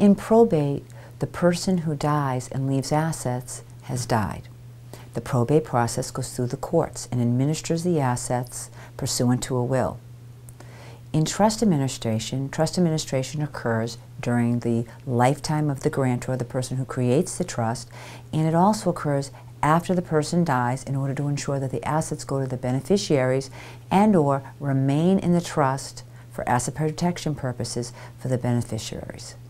In probate, the person who dies and leaves assets has died. The probate process goes through the courts and administers the assets pursuant to a will. In trust administration occurs during the lifetime of the grantor, the person who creates the trust, and it also occurs after the person dies in order to ensure that the assets go to the beneficiaries and/or remain in the trust for asset protection purposes for the beneficiaries.